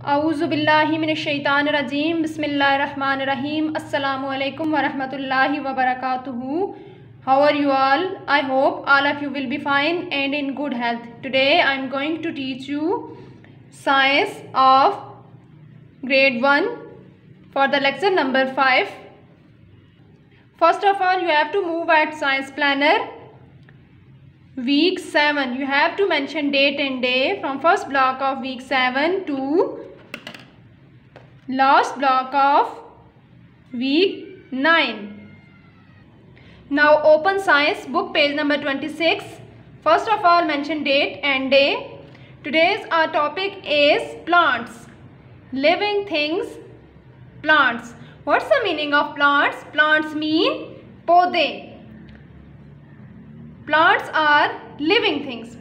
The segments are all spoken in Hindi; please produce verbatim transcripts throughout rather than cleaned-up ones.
औज़ुबिल्लाहि मिनश्शैतानिर्रजीम बिस्मिल्लाहिर्रहमानिर्रहीम अस्सलामु अलैकुम वरहमतुल्लाहि वबरकातुहू. How are you all? I hope all of you will be fine and in good health. Today I am going to teach you science of grade one for the lecture number five. First of all, you have to move at science planner. Week seven, you have to mention date and day from first block of week seven to last block of week nine. Now open science book page number twenty-six. First of all, mention date and day. Today's our topic is plants, living things, plants. What's the meaning of plants? Plants mean पौधे. Plants are living things,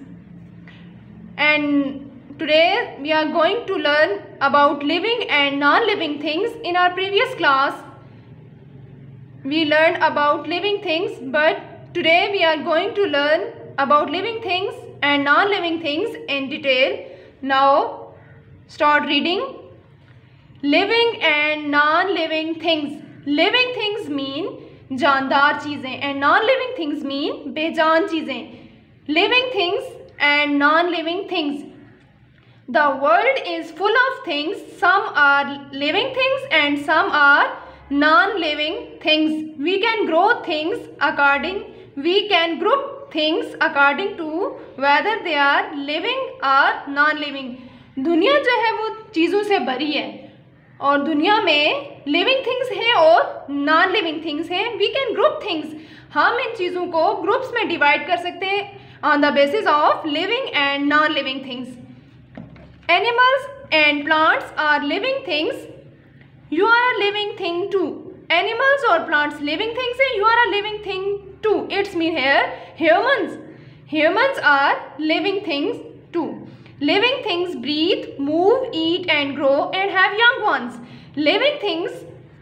and today we are going to learn about living and non-living things. In our previous class we learned about living things, but today we are going to learn about living things and non-living things in detail. Now start reading. Living and non-living things. Living things mean जानदार चीज़ें and non-living things mean बेजान चीज़ें. Living things and non-living things. The world is full of things. Some are living things and some are non-living things. We can grow things according, we can group things according to whether they are living or non-living. दुनिया जो है वो चीज़ों से भरी है और दुनिया में लिविंग थिंग्स हैं और नॉन लिविंग थिंग्स हैं. We can group things. हम इन चीज़ों को ग्रुप्स में डिवाइड कर सकते हैं on the basis of living and non living things. Animals and plants are living things. You are a living thing too. Animals और प्लांट्स लिविंग थिंग्स हैं. You are a living thing too. It's mean here humans. Humans are living things too. Living things breathe, move, eat and grow and have young ones. Living things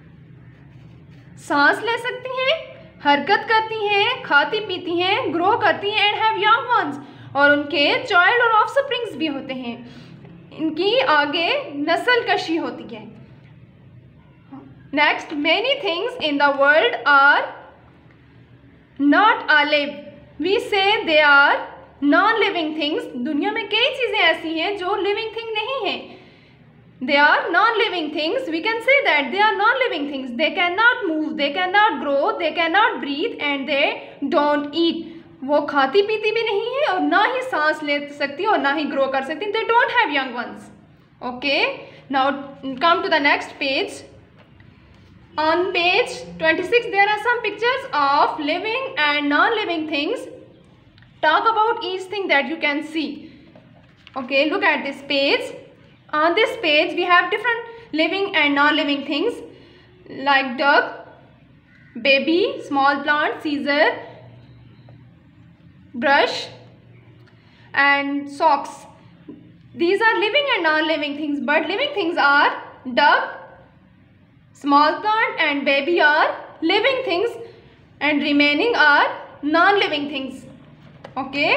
सांस ले सकती हैं, हरकत करती हैं, खाती पीती हैं, ग्रो करती हैं and have young ones. और उनके चाइल्ड और ऑफस्प्रिंग्स भी होते हैं. इनकी आगे नस्ल कशी होती है. Next, many things in the world are not alive. We say they are non living things. दुनिया में कई चीज़ें ऐसी हैं जो लिविंग थिंग नहीं हैं. They are non living things. We can say that they are non living things. They can not move, they can not grow, they can not breathe and they don't eat. वो खाती पीती भी नहीं है और ना ही सांस ले सकती और ना ही ग्रो कर सकती. They don't have young ones. Okay, now come to the next page. On page twenty-six there are some pictures of living and non living things. Talk about each thing that you can see. Okay, look at this page. On this page we have different living and non-living things like duck, baby, small plant, scissor, brush and socks. These are living and non-living things, but living things are duck, small plant and baby are living things and remaining are non-living things. Okay,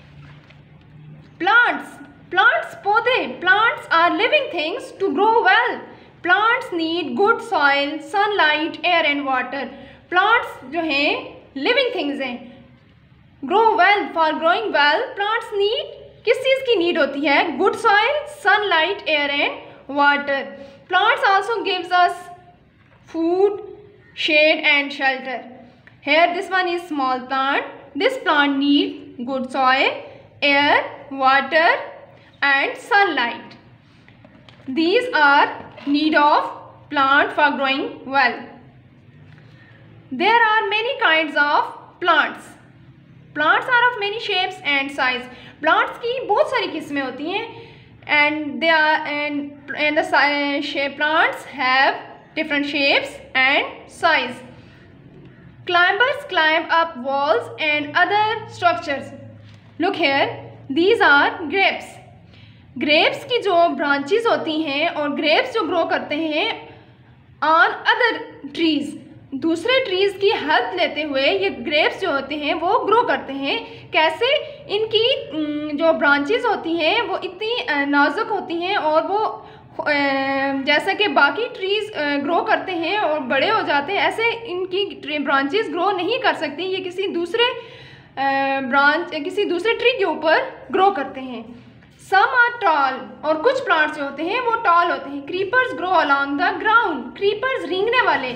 plants. Plants पौधे. Plants are living things to grow well. Plants need good soil, sunlight, air and water. Plants जो हैं living things हैं. Grow well. For growing well, plants need किस चीज़ की need होती है? Good soil, sunlight, air and water. Plants also gives us food, shade and shelter. Here this one is small plant. This plant needs good soil, air, water and sunlight. These are need of plant for growing well. There are many kinds of plants. Plants are of many shapes and size. Plants की बहुत सारी किस्में होती हैं and they are and and the shape plants have different shapes and size. Climbers climb up walls and other structures. Look here, these are grapes. Grapes की जो branches होती हैं और grapes जो grow करते हैं on other trees. दूसरे ट्रीज़ की हेल्प लेते हुए ये ग्रेप्स जो होते हैं वो ग्रो करते हैं. कैसे? इनकी जो ब्रांचेस होती हैं वो इतनी नाजुक होती हैं और वो जैसा कि बाकी ट्रीज़ ग्रो करते हैं और बड़े हो जाते हैं, ऐसे इनकी ब्रांचेस ग्रो नहीं कर सकती, ये किसी दूसरे ब्रांच किसी दूसरे ट्री के ऊपर ग्रो करते हैं। सम आर टॉल, और कुछ प्लांट्स जो होते हैं वो टॉल होते हैं। Creepers grow along the ground, creepers रेंगने वाले।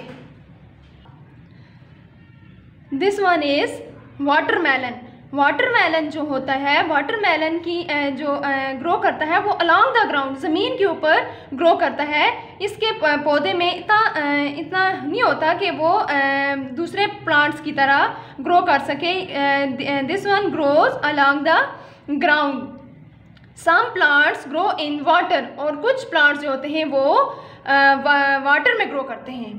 This one is watermelon. Watermelon जो होता है, वाटरमेलन की जो ग्रो करता है वो अलॉन्ग द ग्राउंड, ज़मीन के ऊपर ग्रो करता है। इसके पौधे में इतना इतना नहीं होता कि वो दूसरे प्लांट्स की तरह ग्रो कर सके। This one grows along the ground. Some plants grow in water, और कुछ प्लांट्स जो होते हैं वो वाटर में ग्रो करते हैं।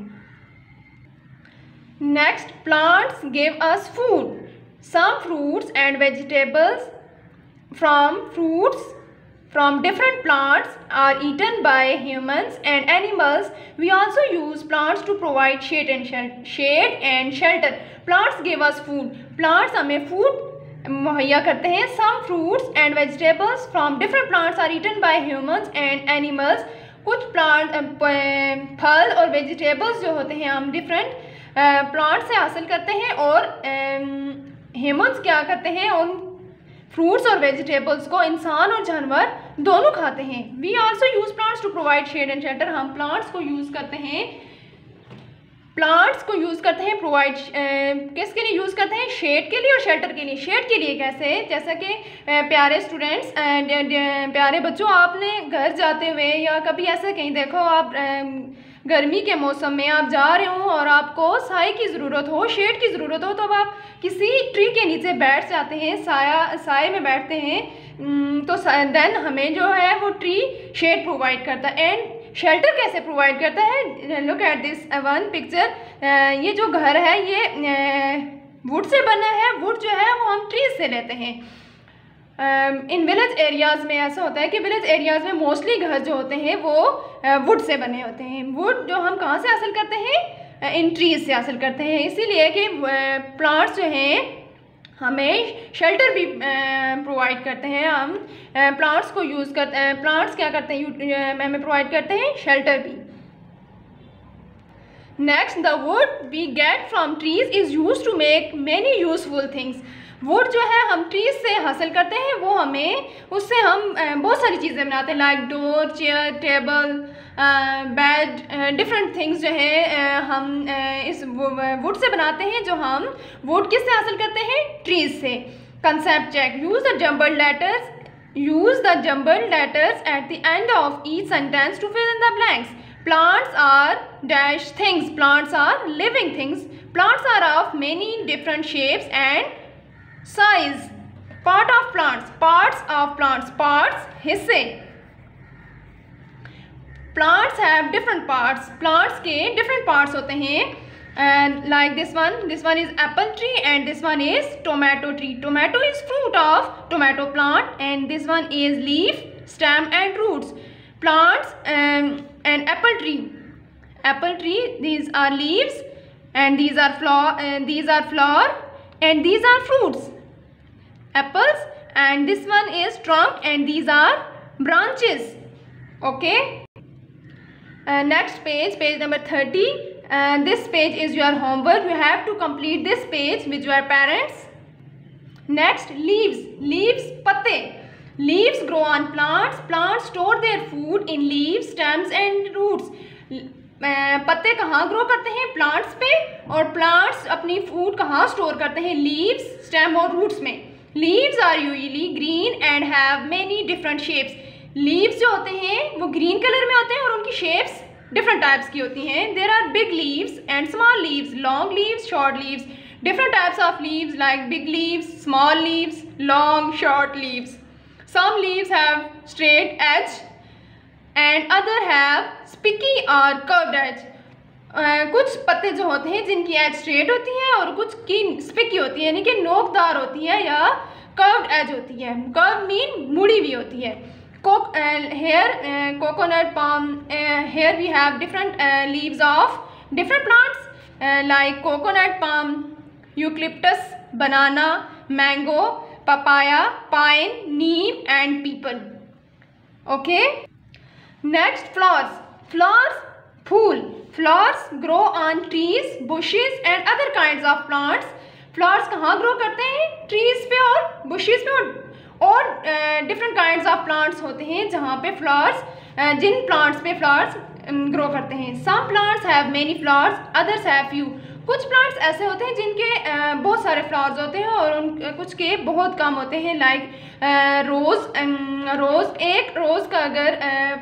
Next, plants give us food. Some fruits and vegetables from fruits from different plants are eaten by humans and animals. We also use plants to provide shade and shelter. Shade and shelter. Plants give us food. Plants हमें food मुहैया करते हैं। Some fruits and vegetables from different plants are eaten by humans and animals. कुछ प्लांट फल और वेजिटेबल्स जो होते हैं हम डिफरेंट प्लांट से हासिल करते हैं, और ह्यूमंस क्या करते हैं, उन फ्रूट्स और वेजिटेबल्स को इंसान और जानवर दोनों खाते हैं। We also use plants to provide shade and shelter. हम प्लांट्स को यूज़ करते हैं प्लांट्स को यूज़ करते हैं प्रोवाइड किसके लिए यूज़ करते हैं? शेड के लिए और शेल्टर के लिए। शेड के लिए कैसे? जैसा कि प्यारे स्टूडेंट्स, प्यारे बच्चों, आपने घर जाते हुए या कभी ऐसा कहीं देखो, आप गर्मी के मौसम में आप जा रहे हो और आपको साए की ज़रूरत हो, शेड की ज़रूरत हो, तो अब आप किसी ट्री के नीचे बैठ जाते हैं, साया साए में बैठते हैं, तो देन हमें जो है वो ट्री शेड प्रोवाइड करता है। एंड शेल्टर कैसे प्रोवाइड करता है? Look at this one picture. ये जो घर है ये वुड से बना है। वुड जो है वो हम ट्रीज से लेते हैं। इन विलेज एरियाज़ में ऐसा होता है कि विलेज एरियाज़ में मोस्टली घर जो होते हैं वो वुड से बने होते हैं। वुड जो हम कहाँ से हासिल करते हैं? इन ट्रीज से हासिल करते हैं। इसीलिए कि प्लांट्स जो हैं हमें शेल्टर भी प्रोवाइड करते हैं। हम प्लांट्स को यूज़ करते हैं, प्लांट्स क्या करते हैं? हमें प्रोवाइड करते हैं शेल्टर भी। Next, the wood we get from trees is use to make many useful things. Wood जो है हम ट्रीज से हासिल करते हैं, वो हमें उससे हम बहुत सारी चीज़ें बनाते हैं, like door, chair, table, bed, different things जो है हम इस वुड से बनाते हैं। जो हम वुड किससे हासिल करते हैं? ट्रीज से। Concept check. Use the jumbled letters use the jumbled letters at the end of each sentence to fill in the blanks. Plants are dash things. Plants are living things. Plants are of many different shapes and size. Part of plants. Parts of plants. Parts हिस्से. Plants have different parts. Plants के different parts होते हैं. And like this one. This one is apple tree and this one is tomato tree. Tomato is fruit of tomato plant and this one is leaf, stem and roots. Plants um, and apple tree. Apple tree. These are leaves and these are flower. And these are flower and these are fruits. Apples, and this one is trunk and these are branches. Okay. Uh, next page, page number thirty. Uh, this page is your homework. You have to complete this page with your parents. Next, leaves. Leaves, पत्ते. Leaves grow on plants. Plants store their food in leaves, stems and roots. पत्ते कहाँ ग्रो करते हैं? प्लांट्स पे, और प्लांट्स अपनी फूड कहाँ स्टोर करते हैं? लीव्स, स्टेम और रूट्स में। Leaves are usually green and have many different shapes. Leaves जो होते हैं वो ग्रीन कलर में होते हैं और उनकी शेप्स डिफरेंट टाइप्स की होती हैं। There are big leaves and small leaves, long leaves, short leaves. Different types of leaves like big leaves, small leaves, long, short leaves. Some leaves have straight edge and other have spiky or curved edge. uh, कुछ पत्ते जो होते हैं जिनकी एज स्ट्रेट होती है और कुछ की स्पिकी होती है, यानी कि नोकदार होती है या कर्व्ड एज होती है. कर्व मीन मुड़ी हुई होती है. Coke here coconut palm, here we have different leaves of different plants like coconut palm, eucalyptus, banana, mango, papaya, pine, neem and people. Okay. Next, flowers. Flowers, फूल. Flowers grow on trees, bushes and other kinds of plants. Flowers कहाँ grow करते हैं? Trees पे और bushes पे और और different kinds of plants होते हैं जहाँ पे flowers, uh, जिन plants पे flowers um, grow करते हैं. Some plants have many flowers, others have few. कुछ प्लांट्स ऐसे होते हैं जिनके uh, बहुत सारे फ्लावर्स होते हैं और उन uh, कुछ के बहुत कम होते हैं. लाइक रोज़. रोज़ एक रोज़ का अगर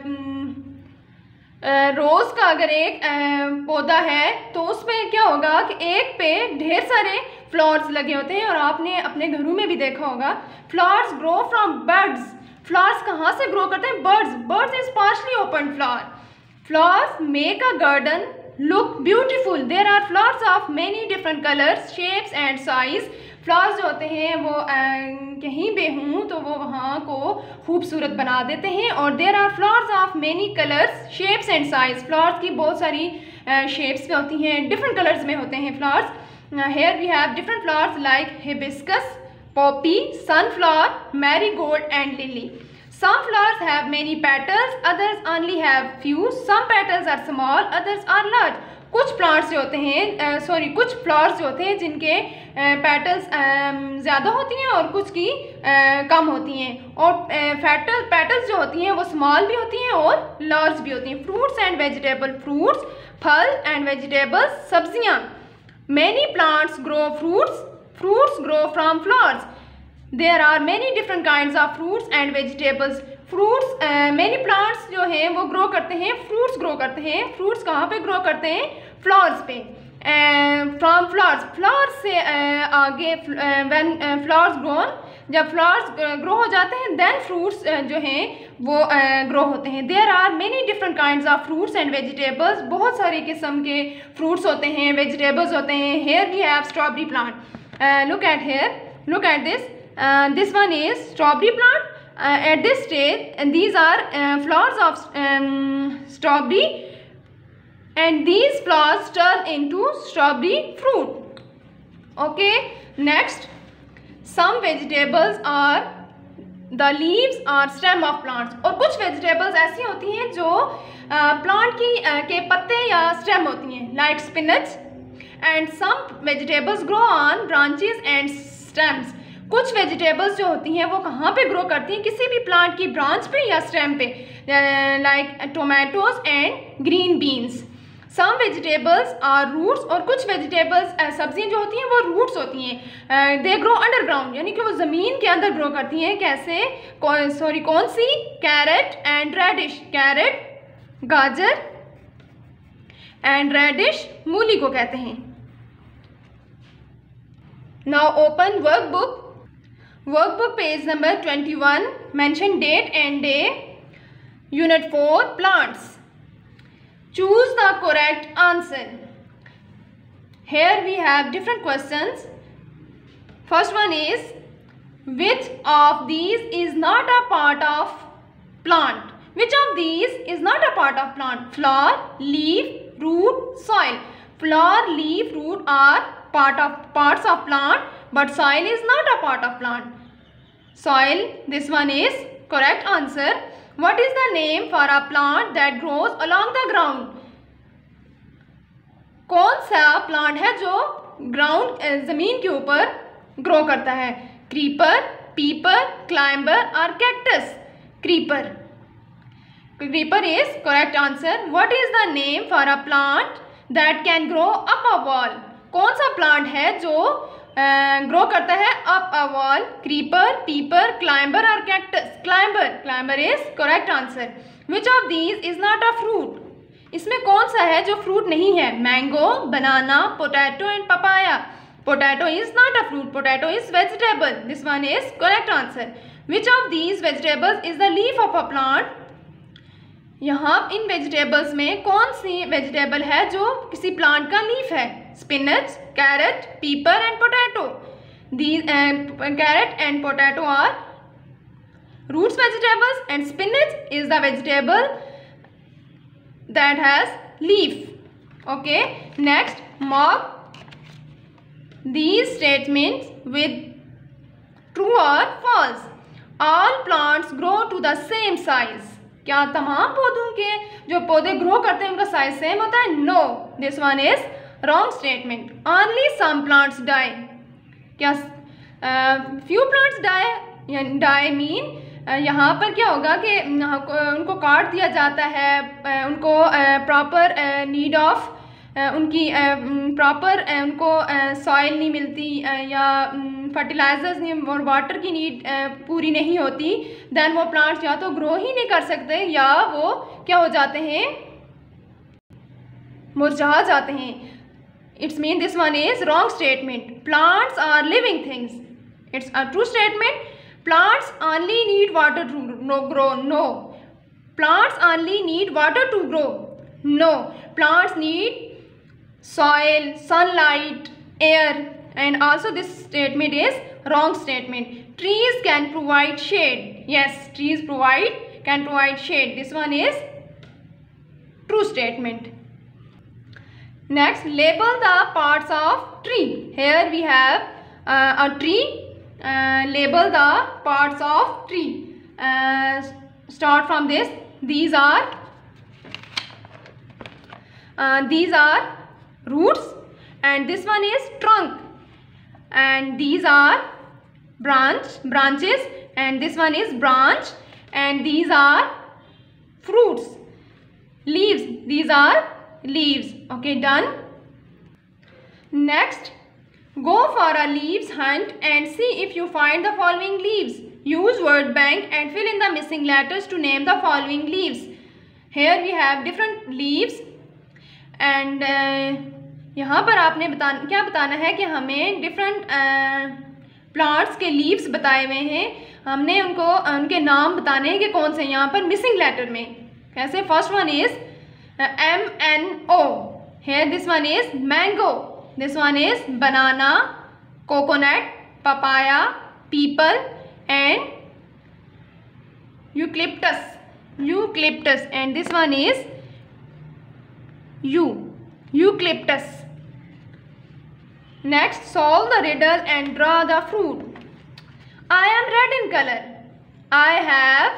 रोज़ का अगर एक पौधा है तो उसमें क्या होगा कि एक पे ढेर सारे फ्लावर्स लगे होते हैं. और आपने अपने घरों में भी देखा होगा. Flowers grow from birds. Flowers कहाँ से ग्रो करते हैं? Birds. Birds is partially open flower. Flowers make a garden look beautiful. There are flowers of many different colours, shapes and size. Flowers जो होते हैं वो कहीं पे हों तो वो वहाँ को खूबसूरत बना देते हैं. और there are flowers of many colours, shapes and size. Flowers की बहुत सारी शेप्स में होती हैं, डिफरेंट कलर्स में होते हैं flowers. Here we have different flowers like hibiscus, poppy, sunflower, marigold and lily. Some flowers have many petals, others only have few. Some petals are small, others are large. कुछ प्लांट्स जो होते हैं, सॉरी uh, कुछ फ्लावर्स जो होते हैं जिनके पेटल्स uh, ज़्यादा होती हैं और कुछ की uh, कम होती हैं. और पेटल पेटल्स जो होती हैं वो स्मॉल भी होती हैं और लार्ज भी होती हैं. Fruits and vegetable. फ्रूट्स फल एंड वेजिटेबल्स सब्जियाँ. Many plants grow fruits. Fruits grow from flowers. There are many different kinds of fruits and vegetables. Fruits, uh, many plants जो हैं वो grow करते हैं, fruits grow करते हैं. Fruits कहाँ पे grow करते हैं? Flowers पे. uh, from flowers. Flowers से uh, आगे uh, when uh, flowers grown, जब flowers uh, grow हो जाते हैं then fruits uh, जो हैं वो uh, grow होते हैं. There are many different kinds of fruits and vegetables. बहुत सारे किस्म के fruits होते हैं, vegetables होते हैं. Here we have strawberry plant. Uh, look at here. Look at this. Uh, this one is strawberry plant. Uh, at this stage, and these are uh, flowers of um, strawberry, and these flowers turn into strawberry fruit. Okay, next, some vegetables are the leaves or stem of plants. और कुछ vegetables ऐसी होती हैं जो प्लांट uh, की uh, के पत्ते या स्टेम होती हैं, like spinach. And some vegetables grow on branches and stems. कुछ वेजिटेबल्स जो होती हैं वो कहाँ पे ग्रो करती हैं? किसी भी प्लांट की ब्रांच पे या स्टेम पे. Like tomatoes and green beans. Some vegetables are roots. और कुछ वेजिटेबल्स सब्जियां जो होती हैं वो रूट्स होती हैं. दे ग्रो अंडरग्राउंड, यानी कि वो ज़मीन के अंदर ग्रो करती हैं. कैसे? सॉरी कौन सी? Carrot and radish. कैरेट गाजर एंड रेडिश मूली को कहते हैं. Now open workbook. Workbook page number twenty-one. Mention date and day. Unit four. Plants. Choose the correct answer. Here we have different questions. First one is, which of these is not a part of plant? Which of these is not a part of plant? Flower, leaf, root, soil. Flower, leaf, root are part of parts of plant, but soil is not a part of plant. Soil, this one is correct answer. What is the name for a plant that grows along the ground? कौन सा प्लांट है जो ग्राउंड जमीन के ऊपर ग्रो करता है? क्रीपर, पीपर, क्लाइंबर और cactus. Creeper. Creeper is correct answer. What is the name for a plant that can grow up a wall? कौन सा प्लांट है जो ग्रो uh, करता है up a wall? Creeper, pepper, climber और cactus. Climber. Climber is correct answer. Which of these is not a fruit? इसमें कौन सा है जो फ्रूट नहीं है? Mango, banana, potato and papaya. Potato is not a fruit. Potato is vegetable. This one is correct answer. Which of these vegetables is the leaf of a plant? यहाँ इन वेजिटेबल्स में कौन सी वेजिटेबल है जो किसी प्लांट का लीफ है? Spinach, carrot, pepper and potato. These uh, carrot and potato are roots vegetables, and spinach is the vegetable that has leaf. Okay, next, mark these statements with true or false. All plants grow to the same size. क्या तमाम पौधों के जो पौधे ग्रो करते हैं उनका साइज सेम होता है? No, this one is wrong statement. Only some plants die. क्या few plants die? Die mean यहाँ पर क्या होगा कि उनको काट दिया जाता है, उनको प्रॉपर नीड ऑफ उनकी प्रॉपर उनको सॉइल नहीं मिलती या फर्टिलाइजर्स नहीं और वाटर की नीड पूरी नहीं होती, देन वो प्लांट्स या तो ग्रो ही नहीं कर सकते या वो क्या हो जाते हैं, मुरझा जाते हैं. It's mean this one is wrong statement. Plants are living things. It's a true statement. Plants only need water to no grow. No. Plants only need water to grow. No. Plants need soil, sunlight, air, and also this statement is wrong statement. Trees can provide shade. Yes, trees provide can provide shade. This one is true statement. Next, label the parts of tree. Here we have uh, a tree. Uh, label the parts of tree. Uh, start from this. These are uh, these are roots, and this one is trunk, and these are branch branches, and this one is branch, and these are fruits. Leaves. These are leaves. Okay, done. Next, go for a leaves hunt and see if you find the following leaves. Use word bank and fill in the missing letters to name the following leaves. Here we have different leaves and uh, यहाँ पर आपने बता क्या बताना है कि हमें different प्लांट्स uh, के लीव्स बताए हुए हैं. हमने उनको उनके नाम बताने हैं कि कौन से. यहाँ पर मिसिंग लेटर में कैसे? First one is M N O. Here this one is mango. This one is banana, coconut, papaya, peepal and eucalyptus. Eucalyptus. And this one is U. Eucalyptus. Next, solve the riddle and draw the fruit. I am red in color. I have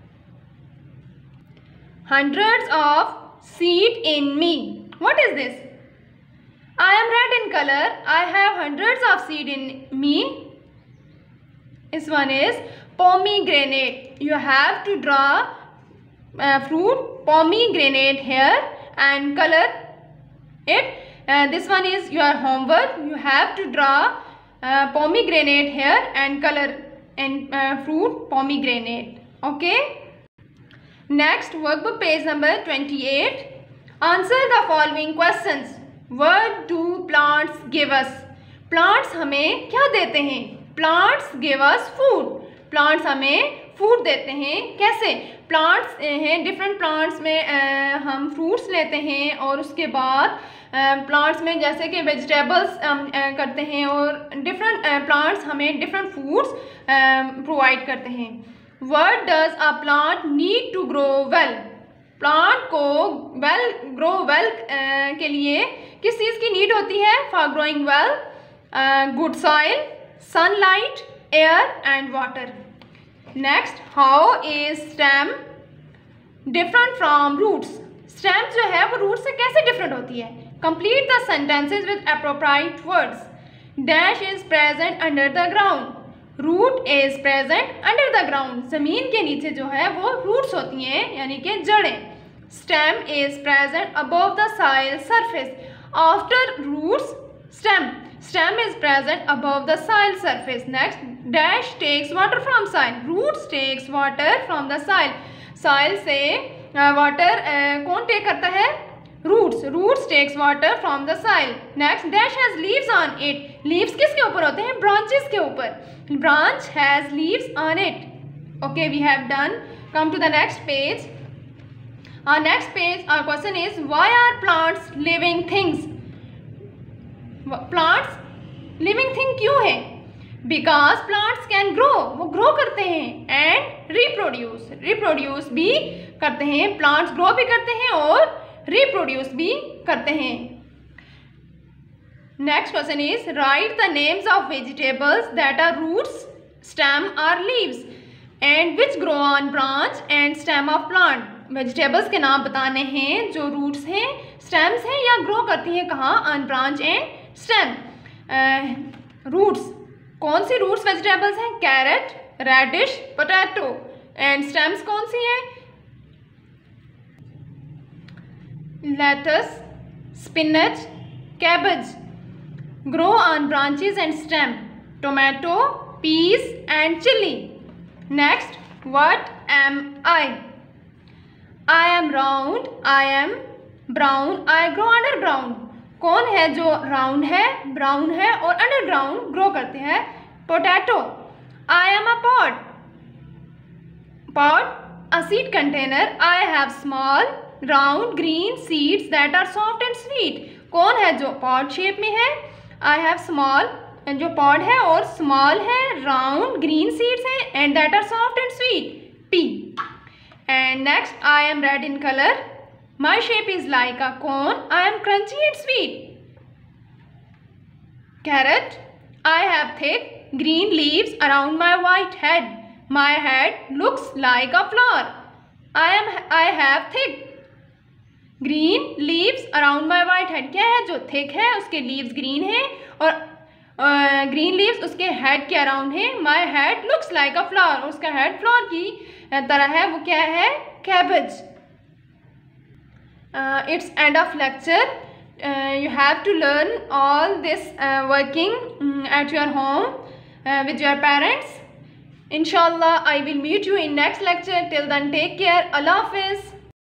hundreds of seeds in me. What is this? I am red in color. I have hundreds of seeds in me. This one is pomegranate. You have to draw uh, fruit pomegranate here and color it. Uh, this one is your homework. You have to draw uh, pomegranate here and color and uh, fruit pomegranate. Okay. Next, workbook page number twenty-eight. Answer the following questions. What do plants give us? Plants हमें क्या देते हैं? Plants give us food. Plants हमें food देते हैं. कैसे? Plants हैं, different plants में आ, हम fruits लेते हैं और उसके बाद आ, plants में जैसे कि vegetables हम आ, करते हैं और different आ, plants हमें different foods आ, provide करते हैं. What does a plant need to grow well? Plant को वेल ग्रो वेल के लिए किस चीज़ की नीड होती है? For growing well, good soil, sunlight, air and water. Next, how is stem different from roots? Stem जो है वो रूट से कैसे डिफरेंट होती है? Complete the sentences with appropriate words. Dash is present under the ground. Root is present under the ground. जमीन के नीचे जो है वो रूट्स होती हैं यानी कि जड़ें. Stem is present above the soil surface. After roots stem. Stem is present above the soil surface. Next, dash takes water from soil. Roots takes water from the soil. Soil से वाटर uh, uh, कौन टेक करता है? Roots. Roots takes water from the soil. Next, dash has leaves on it. Leaves किसके ऊपर होते हैं? ब्रांचेस के ऊपर. Branch has leaves on it. Okay, we have done. Come to the next page. Our next page, our question is, why are plants living things? Plants living thing क्यों है? Because plants can grow. वो grow करते हैं and reproduce. Reproduce भी करते हैं. Plants grow भी करते हैं और reproduce भी करते हैं. Next question is, write the names of vegetables that are roots, stem or leaves. And which grow on branch and stem of plant. Vegetables के नाम बताने हैं जो रूट्स हैं, स्टेम्स हैं या ग्रो करती हैं कहाँ, on branch and stem. Roots, कौन सी रूट्स वेजिटेबल्स हैं, carrot, radish, potato. And stems कौन सी हैं, lettuce, spinach, cabbage. Grow on branches and stem, tomato, peas and chilli. Next, what am I. I am round, I am brown, I grow underground. कौन है जो राउंड है, ब्राउन है और अंडरग्राउंड ग्रो करते हैं, potato. I am a pot, pot a seed container. I have small round green seeds that are soft and sweet. कौन है जो पॉट शेप में है, आई हैव स्मॉल, जो पॉड है और स्मॉल है, राउंड ग्रीन सीड्स हैं and that are soft and sweet, pea. And next, I am red in colour, my shape is like a cone, I am crunchy and sweet, carat. I have thick green leaves around my white head, my head looks like a flower, I am I have thick green leaves around my white head। क्या है जो thick है, उसके leaves green है और uh, green leaves उसके head के around है। my head looks like a flower, उसका head flower की तरह है, वो क्या है, cabbage। uh, it's end of lecture। uh, you have to learn all this uh, working um, at your home Uh, with your parents. Inshallah, I will meet you in next lecture. Till then, take care. Allah Hafiz.